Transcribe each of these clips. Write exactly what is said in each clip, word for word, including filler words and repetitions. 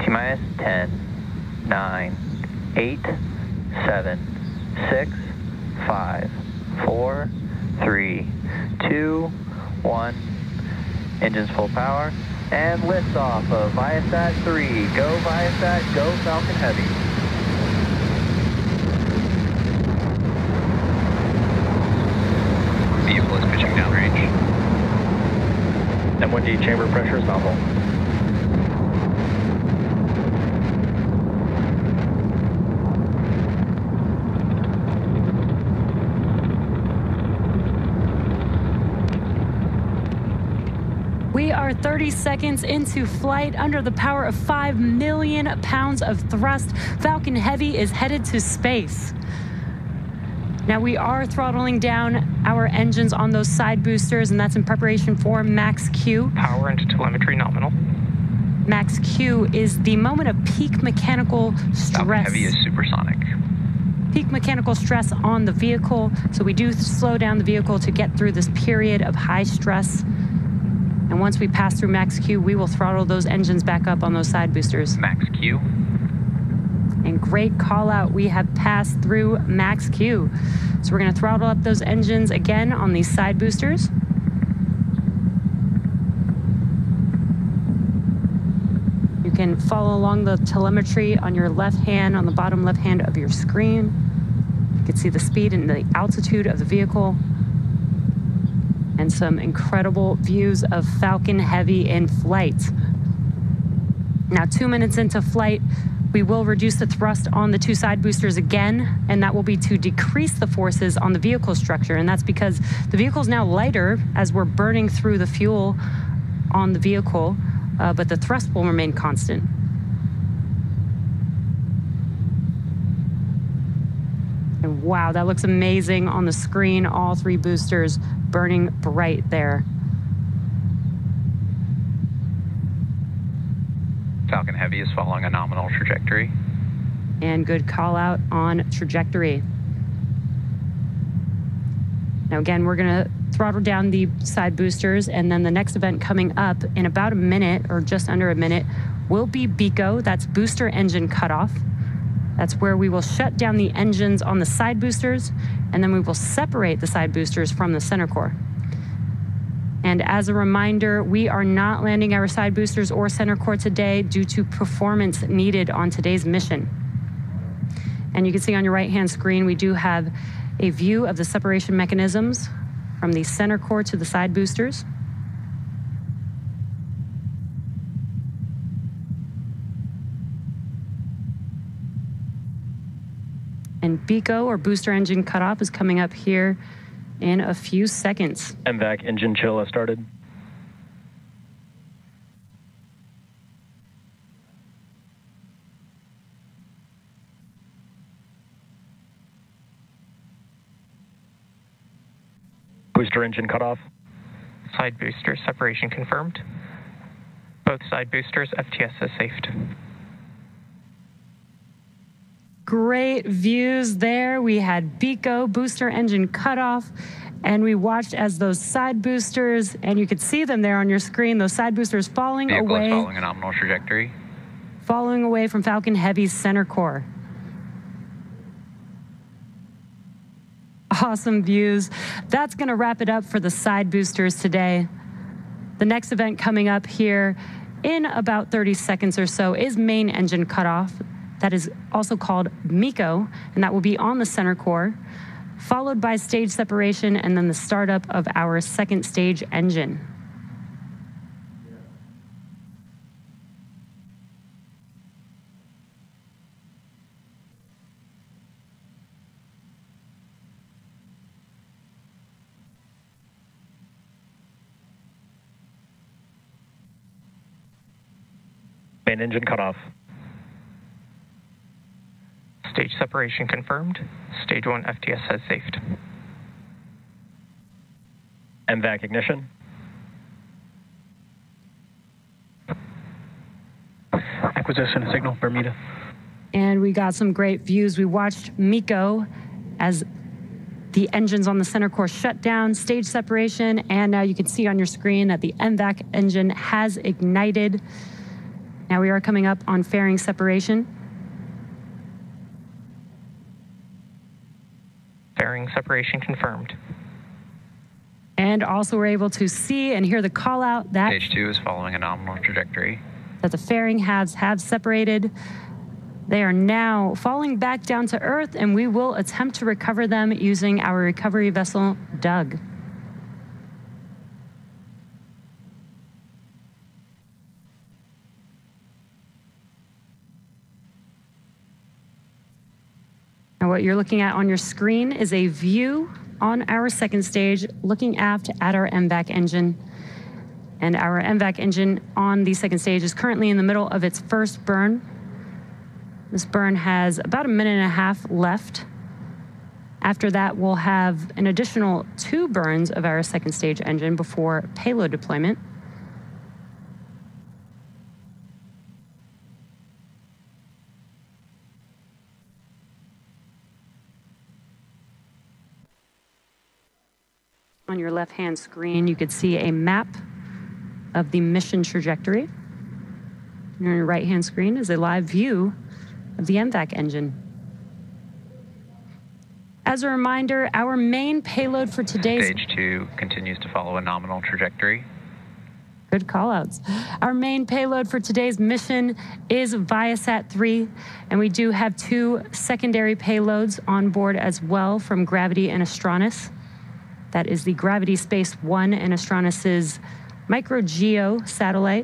T-minus ten, nine, eight, seven, six, five, four, three, two, one. Engines full power. And liftoff of Viasat three. Go Viasat, go Falcon Heavy. Vehicle is pitching downrange. M one D chamber pressure is nominal. We are thirty seconds into flight under the power of five million pounds of thrust. Falcon Heavy is headed to space. Now we are throttling down our engines on those side boosters, and that's in preparation for max Q. Power into telemetry nominal. Max Q is the moment of peak mechanical stress. Falcon Heavy is supersonic. Peak mechanical stress on the vehicle. So we do slow down the vehicle to get through this period of high stress. And once we pass through max Q, we will throttle those engines back up on those side boosters. Max Q. And great call out, we have passed through max Q. So we're gonna throttle up those engines again on these side boosters. You can follow along the telemetry on your left hand, on the bottom left hand of your screen. You can see the speed and the altitude of the vehicle. And some incredible views of Falcon Heavy in flight. Now, two minutes into flight, we will reduce the thrust on the two side boosters again, and that will be to decrease the forces on the vehicle structure. And that's because the vehicle is now lighter as we're burning through the fuel on the vehicle, uh, but the thrust will remain constant. And wow, that looks amazing on the screen, all three boosters burning bright there. Falcon Heavy is following a nominal trajectory. And good call out on trajectory. Now again, we're gonna throttle down the side boosters, and then the next event coming up in about a minute or just under a minute will be B E C O, that's booster engine cutoff. That's where we will shut down the engines on the side boosters, and then we will separate the side boosters from the center core. And as a reminder, we are not landing our side boosters or center core today due to performance needed on today's mission. And you can see on your right-hand screen, we do have a view of the separation mechanisms from the center core to the side boosters. And B E C O, or booster engine cutoff, is coming up here in a few seconds. M VAC engine chill has started. Booster engine cutoff. Side booster separation confirmed. Both side boosters, F T S has safed. Great views there. We had B E C O, booster engine cutoff, and we watched as those side boosters, and you could see them there on your screen, those side boosters falling Vehicle away. is following a nominal trajectory. Falling away from Falcon Heavy's center core. Awesome views. That's gonna wrap it up for the side boosters today. The next event coming up here in about thirty seconds or so is main engine cutoff. That is also called M E C O, and that will be on the center core, followed by stage separation and then the startup of our second stage engine. Main engine cutoff. Stage separation confirmed. Stage one F T S has safed. M VAC ignition. Acquisition signal, Bermuda. And we got some great views. We watched M E C O as the engines on the center core shut down, stage separation, and now you can see on your screen that the M VAC engine has ignited. Now we are coming up on fairing separation. Fairing separation confirmed. And also we're able to see and hear the call out that, Stage two is following a nominal trajectory. that the fairing halves have separated. They are now falling back down to Earth, and we will attempt to recover them using our recovery vessel, Doug. Now what you're looking at on your screen is a view on our second stage, looking aft at our M VAC engine. And our M VAC engine on the second stage is currently in the middle of its first burn. This burn has about a minute and a half left. After that, we'll have an additional two burns of our second stage engine before payload deployment. On your left-hand screen, you could see a map of the mission trajectory. And on your right-hand screen is a live view of the M VAC engine. As a reminder, our main payload for today's... Stage two continues to follow a nominal trajectory. Good callouts. Our main payload for today's mission is Viasat three, and we do have two secondary payloads on board as well from Gravity and Astranis. That is the Gravity Space One and Astranis's MicroGeo satellite.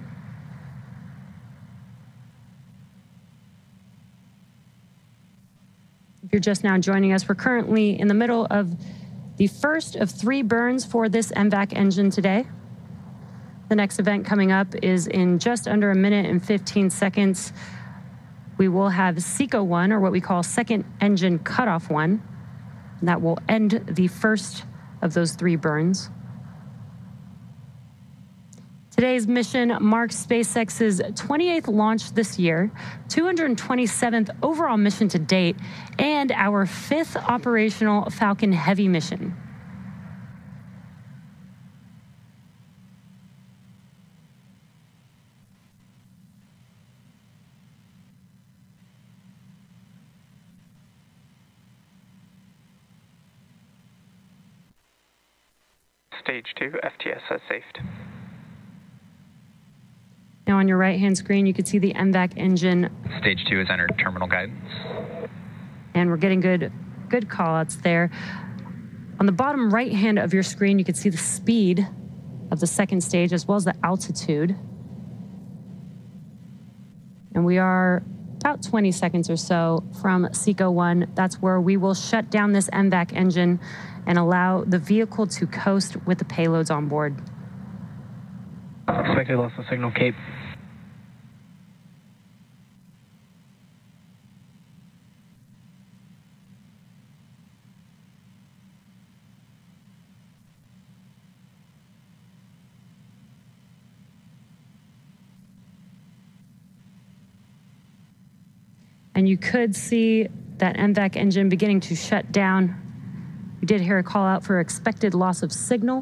If you're just now joining us, we're currently in the middle of the first of three burns for this M VAC engine today. The next event coming up is in just under a minute and fifteen seconds. We will have SECO one, or what we call second engine cutoff one. And that will end the first of those three burns. Today's mission marks SpaceX's twenty-eighth launch this year, two hundred twenty-seventh overall mission to date, and our fifth operational Falcon Heavy mission. Stage two, F T S has safed. Now on your right-hand screen, you can see the M VAC engine. Stage two has entered terminal guidance. And we're getting good, good call-outs there. On the bottom right-hand of your screen, you can see the speed of the second stage as well as the altitude. And we are about twenty seconds or so from SECO one. That's where we will shut down this M VAC engine and allow the vehicle to coast with the payloads on board. Expected loss of signal, Cape. And you could see that M VAC engine beginning to shut down. We did hear a call out for expected loss of signal.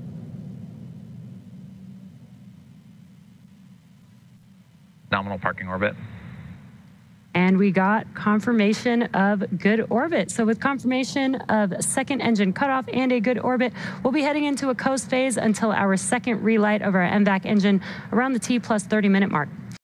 Nominal parking orbit. And we got confirmation of good orbit. So with confirmation of second engine cutoff and a good orbit, we'll be heading into a coast phase until our second relight of our M VAC engine around the T plus thirty minute mark.